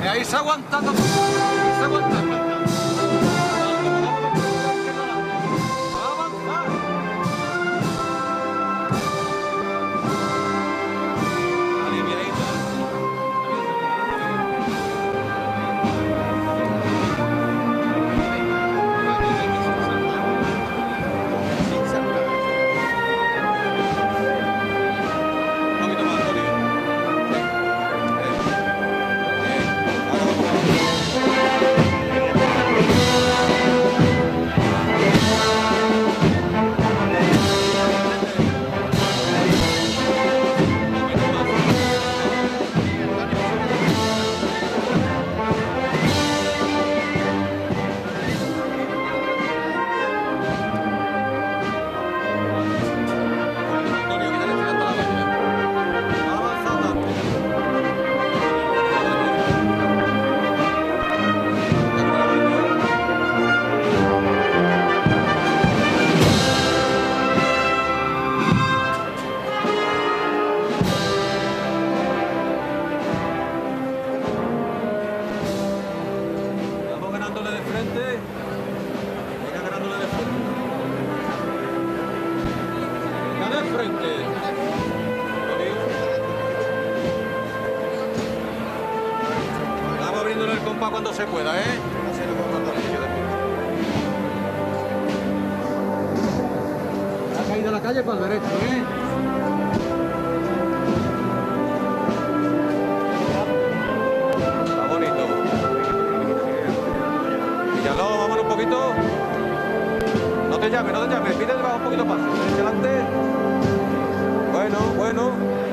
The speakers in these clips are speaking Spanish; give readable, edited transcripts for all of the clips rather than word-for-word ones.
Y ahí se aguanta todo. Se aguanta. Vamos abriéndole el compás cuando se pueda, ¿eh? Ha caído a la calle para el derecho, ¿eh? Está bonito. Píllalo, vámonos un poquito. No te llames, pide debajo un poquito más. Adelante. Bueno.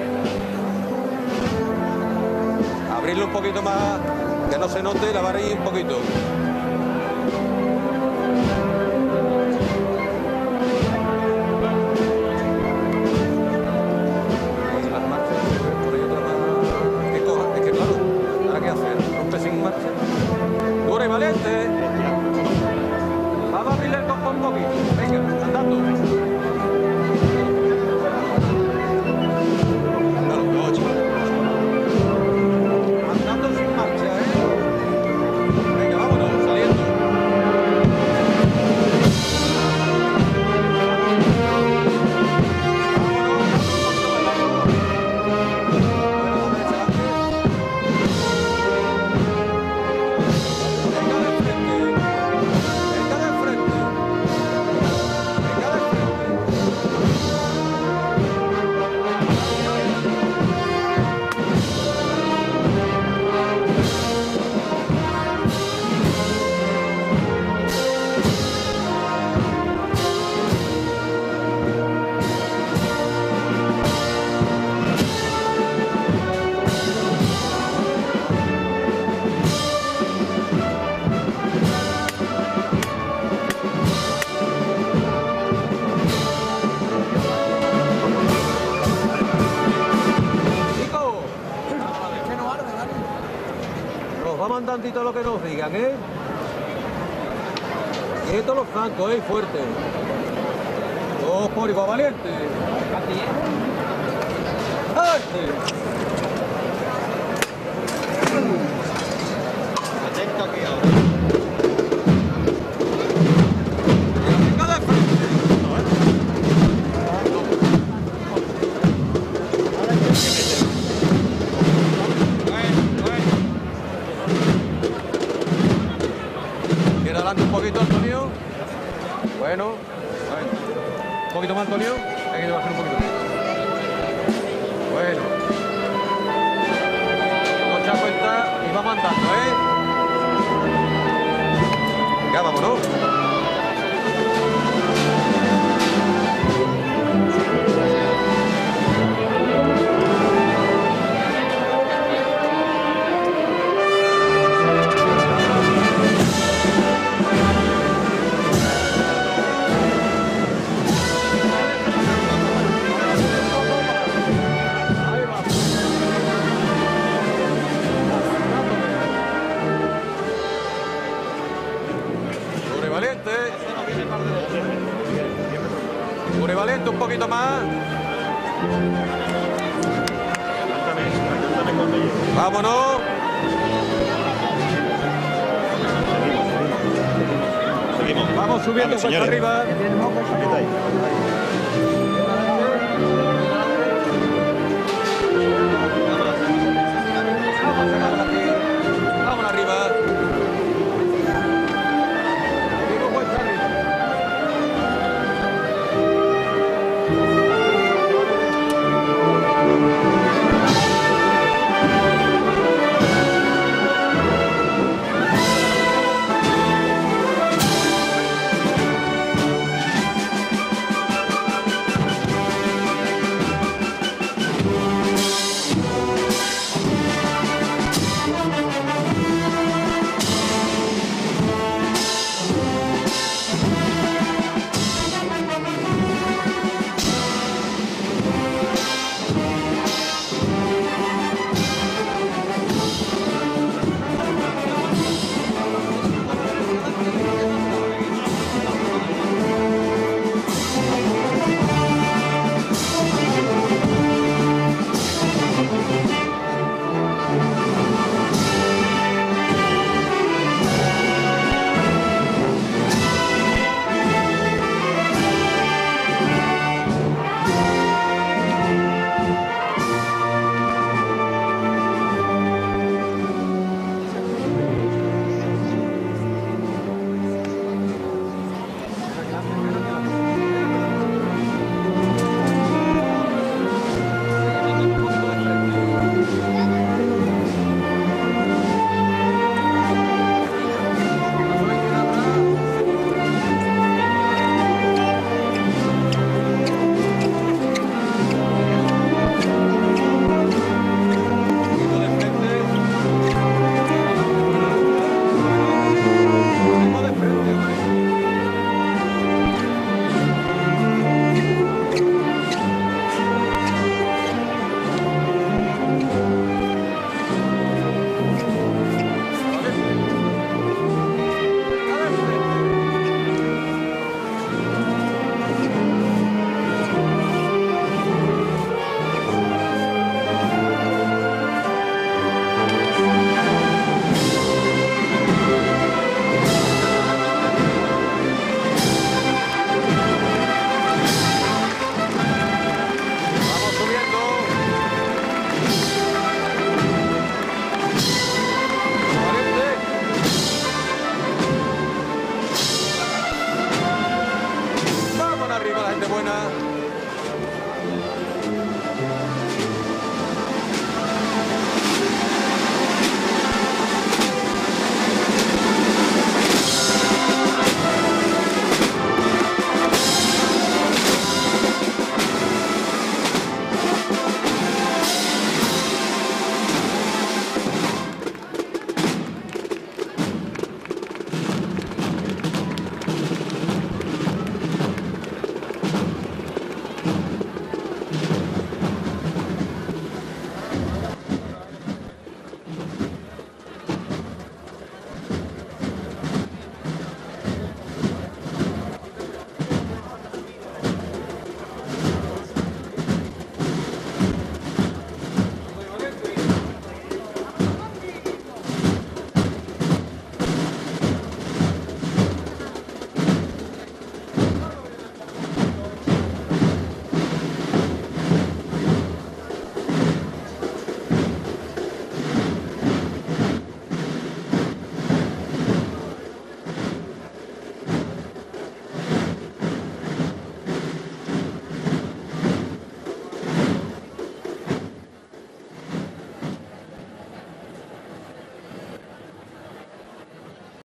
Abrirlo un poquito más, que no se note, la varilla un poquito. Las marchas, por ahí otra más. Que coja, es que claro, ¿ahora qué hacer? Rompe sin marcha. Dura y valiente. Vamos a abrirle el compás un poquito. Venga, andando. Vamos andandito a lo que nos digan, ¿eh? Quietos los francos, ¿eh? Fuerte. Dos por igual valiente. Atento aquí ahora. Un poquito, Antonio. Bueno. Un poquito más, Antonio. Hay que bajar un poquito. Bueno. Mucha cuenta y vamos andando, ¿eh? Ya vámonos. Valente, un poquito más. Vámonos. subiendo cuesta arriba. Aprieta ahí.